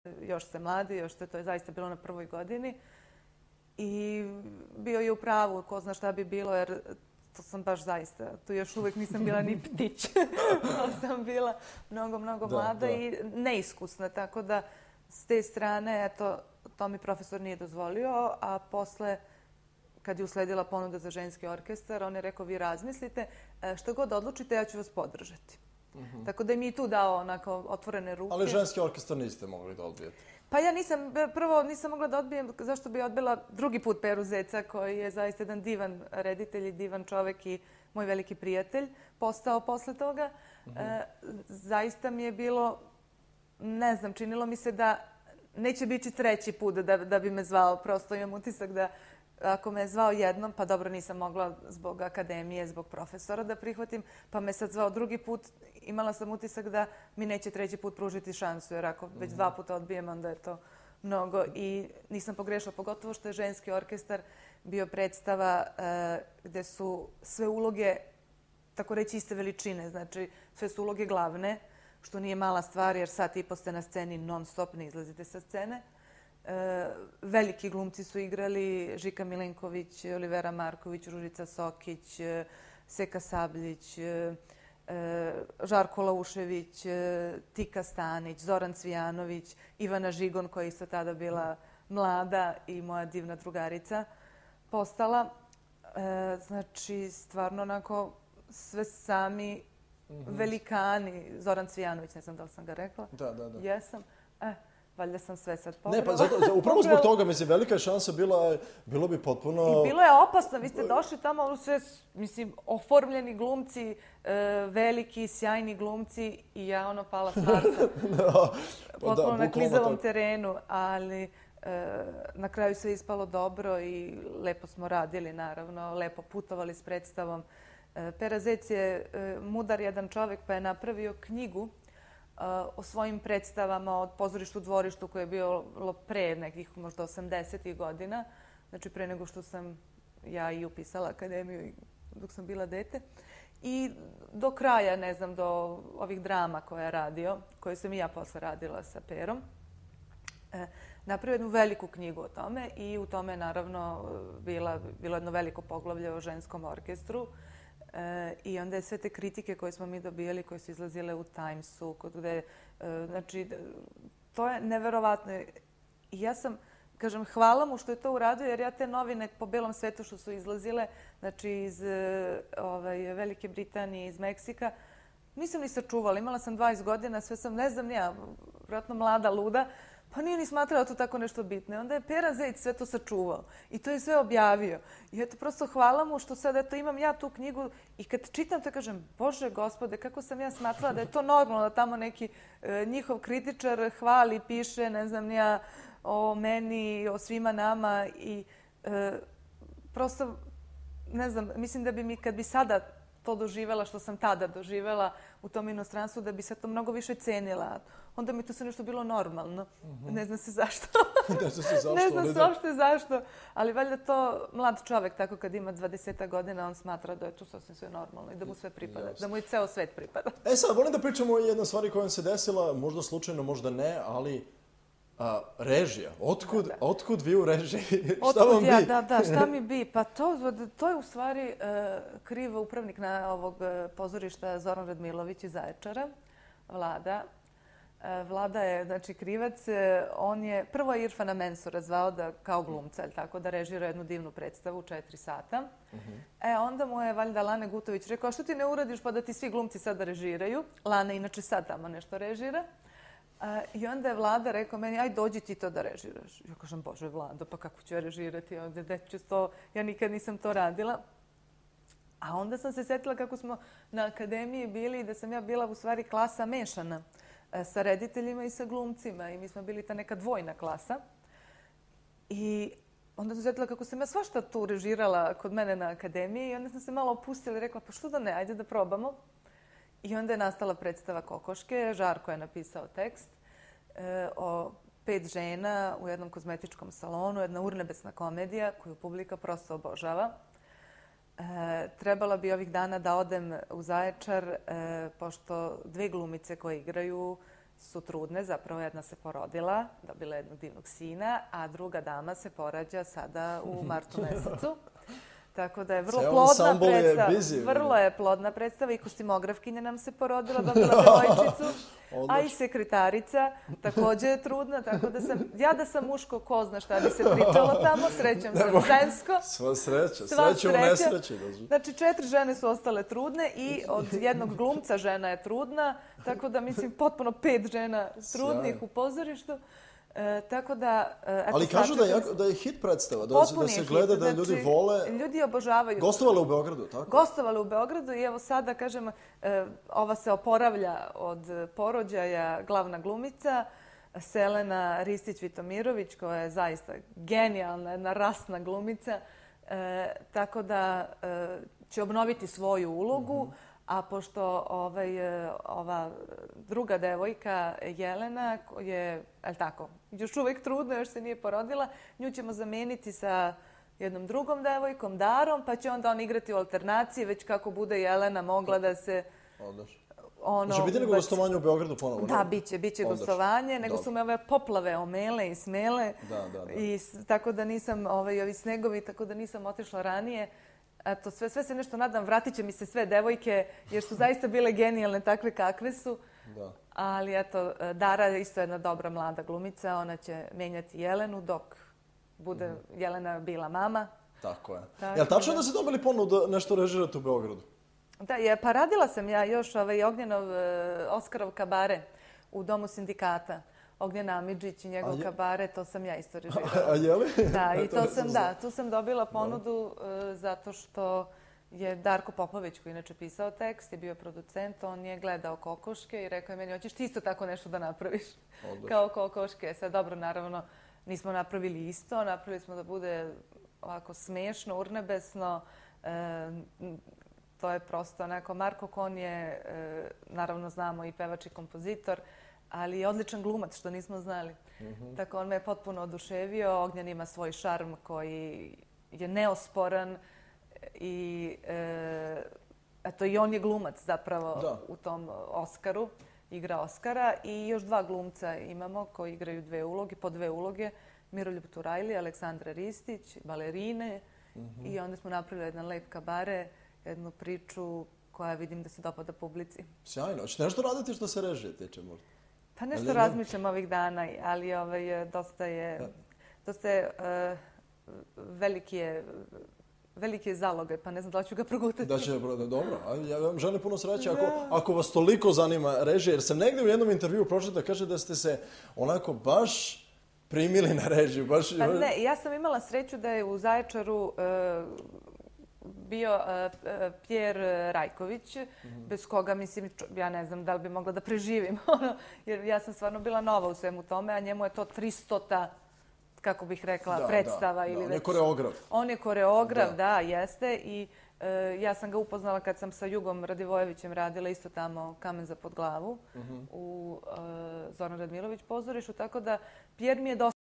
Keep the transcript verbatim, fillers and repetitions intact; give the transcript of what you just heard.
još ste mladi, još ste, to je zaista bilo na prvoj godini. I bio je u pravu, ko zna šta bi bilo, jer to sam baš zaista, tu još uvijek nisam bila ni ptić. To sam bila mnogo, mnogo mlada da, da. i neiskusna, tako da s te strane, eto, to mi profesor nije dozvolio, a posle, kad je usledila ponuda za ženski orkestar, on je rekao, vi razmislite, što god odlučite, ja ću vas podržati. Uh-huh. Tako da je mi tu dao onako otvorene ruke. Ali ženski orkestar niste mogli da odbijete? Pa ja nisam, prvo nisam mogla da odbijem, zašto bi odbila drugi put Peru Zeca, koji je zaista jedan divan reditelj i divan čovek i moj veliki prijatelj, postao posle toga. Uh-huh. E, zaista mi je bilo, ne znam, činilo mi se da neće biti treći put da, da bi me zvao. Prosto imam utisak da ako me je zvao jednom, pa dobro nisam mogla zbog akademije, zbog profesora da prihvatim, pa me sad zvao drugi put, imala sam utisak da mi neće treći put pružiti šansu, jer ako već dva puta odbijem, onda je to mnogo. I nisam pogrešila, pogotovo što je ženski orkestar bio predstava e, gde su sve uloge, tako reći, iste veličine. Znači, sve su uloge glavne, što nije mala stvar, jer sat i po ste na sceni non stop, ne izlazite sa scene. E, veliki glumci su igrali, Žika Milenković, Olivera Marković, Ružica Sokić, Seka Sabljić, e, Žarko Laušević, Tika Stanić, Zoran Cvijanović, Ivana Žigon, koja je isto tada bila mlada i moja divna drugarica postala. E, znači, stvarno onako sve sami mm-hmm. velikani. Zoran Cvijanović, ne znam da li sam ga rekla. Da, da, da. Jesam. E, valjda sam sve sad pobrala. Ne, pa zato, za, upravo zbog toga, mislim, velika je šansa bila, bilo bi potpuno... I bilo je opasno, vi ste došli tamo, sve, mislim, oformljeni glumci, e, veliki, sjajni glumci i ja, ono, pala s Marsa. no, potpuno da, na klizavom terenu, ali e, na kraju sve ispalo dobro i lepo smo radili, naravno, lepo putovali s predstavom. E, Pera Zec je e, mudar jedan čovjek, pa je napravio knjigu o svojim predstavama od Pozorištu u dvorištu koje je bilo pre nekih možda osamdesetih godina, znači pre nego što sam ja i upisala akademiju dok sam bila dete. I do kraja, ne znam, do ovih drama koje je radio, koje sam i ja posle radila sa Perom, napravio jednu veliku knjigu o tome i u tome je naravno bila, bilo jedno veliko poglavlje o ženskom orkestru. E, I onda je sve te kritike koje smo mi dobijali, koje su izlazile u Timesu, kod gde, e, znači, to je neverovatno. I ja sam, kažem, hvala mu što je to uradio, jer ja te novine po belom svetu što su izlazile, znači iz e, ovaj, Velike Britanije, iz Meksika, nisam ni sačuvala. Imala sam dvadeset godina, sve sam, ne znam, ja, vjerojatno mlada, luda, pa nije ni smatrala to tako nešto bitno. Onda je Pera Zec sve to sačuvao i to je sve objavio. I eto, prosto hvala mu što sad eto, imam ja tu knjigu i kad čitam to kažem, Bože gospode, kako sam ja smatrala da je to normalno da tamo neki e, njihov kritičar hvali, piše, ne znam ja, o meni, o svima nama i e, prosto, ne znam, mislim da bi mi kad bi sada to doživjela što sam tada doživjela u tom inostranstvu, da bi se to mnogo više cenila. Onda mi to sve nešto bilo normalno. Mm-hmm. Ne znam se zašto. ne znam se zašto. ne znam se uopšte zašto. Ali valjda to mlad čovjek, tako kad ima dvadeset godina, on smatra da je to sasvim sve normalno i da mu sve pripada. Jasne. Da mu je ceo svet pripada. E sad, volim da pričamo o jednoj stvari koja vam se desila, možda slučajno, možda ne, ali a, režija. Otkud, da, da. otkud vi u režiji? Otkud šta vam ja, bi? Da, da, šta mi bi? Pa to, to je u stvari uh, kriv upravnik na ovog uh, pozorišta Zoran Radmilović iz Zaječara, Vlada. Vlada je, znači, krivac. On je, prvo je Irfana Mensura zvao da, kao glumca, tako da režira jednu divnu predstavu, četiri sata. Uh-huh. E, onda mu je valjda Lane Gutović rekao, što ti ne uradiš pa da ti svi glumci sada režiraju? Lana inače sad tamo nešto režira. A, I onda je Vlada rekao meni, aj dođi ti to da režiraš. Ja kažem, Bože Vlado, pa kako ću ja režirati ovdje? Da ću to, ja nikad nisam to radila. A onda sam se sjetila kako smo na akademiji bili i da sam ja bila u stvari klasa mešana sa rediteljima i sa glumcima. I mi smo bili ta neka dvojna klasa. I onda sam sjetila kako sam ja svašta tu režirala kod mene na akademiji. I onda sam se malo opustila i rekla, pa što da ne, ajde da probamo. I onda je nastala predstava Kokoške. Žarko je napisao tekst e, o pet žena u jednom kozmetičkom salonu. Jedna urnebesna komedija koju publika prosto obožava. E, trebala bi ovih dana da odem u Zaječar, e, pošto dve glumice koje igraju su trudne, zapravo jedna se porodila, dobila jednog divnog sina, a druga dama se porađa sada u martu mesecu. Tako da je vrlo Ceo plodna ansambl je predstava. busy, Vrlo je plodna predstava i kostimografkinja nam se porodila, dobila devojčicu, a i Odlično. sekretarica također je trudna, tako da sam, ja da sam muško, ko zna šta bi se pričalo tamo, srećem sam žensko. Sva sreća, Sva sreća u sreća. nesreći. Znači, četiri žene su ostale trudne i od jednog glumca žena je trudna, tako da mislim potpuno pet žena trudnih Sjajno. u pozorištu. E, tako da... e, Eto, Ali kažu da je, sačekam jako, da je hit predstava, da, Potpuni da se je hit, gleda, da ljudi znači, vole. Ljudi obožavaju. Gostovale u Beogradu, tako? Gostovali u Beogradu i evo sada, kažem, e, ova se oporavlja od porođaja glavna glumica, Selena Ristić-Vitomirović, koja je zaista genijalna, jedna rasna glumica, e, tako da e, će obnoviti svoju ulogu, mm-hmm. a pošto ovaj, e, ova druga devojka, Jelena, je, je tako, još uvijek trudna, još se nije porodila, nju ćemo zamijeniti sa jednom drugom devojkom, Darom, pa će onda on igrati u alternaciji, već kako bude Jelena mogla da se... Odlično. Ono, Može biti nego gostovanje u Beogradu ponovo? Da, bit će, bit će gostovanje, nego su me ove poplave omele i smele. Da, da, da. I s- tako da nisam, ovaj, ovi snegovi, tako da nisam otišla ranije. Eto, sve, sve se nešto nadam, vratit će mi se sve devojke, jer su zaista bile genijalne takve kakve su. Da. Ali eto, Dara je isto jedna dobra mlada glumica, ona će menjati Jelenu dok bude Mhm. Jelena bila mama. Tako je. Tako Jel tačno da- da ste dobili ponudu da nešto režirate u Beogradu? Da, je, pa radila sam ja još ovaj Ognjenov, e, Oskarov kabare u Domu sindikata. Ognjen Amidžić i njegov A je- kabare, to sam ja isto A, režirala. a je li? Da, i Eto, to ne sam, znam da, znao. tu sam dobila ponudu e, zato što je Darko Popović, koji inače pisao tekst, je bio producent, on je gledao Kokoške i rekao je meni, hoćeš ti isto tako nešto da napraviš Odlično. kao Kokoške. Sad, dobro, naravno, nismo napravili isto, napravili smo da bude ovako smešno, urnebesno. E, to je prosto onako, Marko Kon je, e, naravno znamo, i pevač i kompozitor, ali je odličan glumac, što nismo znali. Mhm. Tako on me potpuno oduševio. Ognjen ima svoj šarm koji je neosporan i e, eto, i on je glumac zapravo Da. u tom Oskaru, igra Oskara i još dva glumca imamo koji igraju dve uloge, po dve uloge, Miroljub Turajli, Aleksandra Ristić, balerine i onda smo napravili jedan lep kabare, jednu priču koja vidim da se dopada publici. Sjajno. Hoćete nešto raditi što se režije tiče možda? Pa nešto Ali ne- razmišljam ovih dana, ali ovaj, dosta je, dosta je uh, veliki je, veliki je zalogaj, pa ne znam da li ću ga progutati. Da će, dobro, a ja vam želim puno sreće. Ako, ako vas toliko zanima režija, jer sam negdje u jednom intervjuu pročitao da kaže da ste se onako baš primili na režiju. Baš, Pa ne, ja sam imala sreću da je u Zaječaru uh, bio uh, Pjer Rajković, bez koga, mislim, čo- ja ne znam da li bi mogla da preživim, ono, jer ja sam stvarno bila nova u svemu tome, a njemu je to tristota, kako bih rekla, Da, predstava da, ili da, on je već... koreograf. On je koreograf, Da. da, jeste. I e, ja sam ga upoznala kad sam sa Jugom Radivojevićem radila isto tamo Kamen za pod glavu u e, Zoran Radmilović pozorištu, tako da Pjer mi je dosta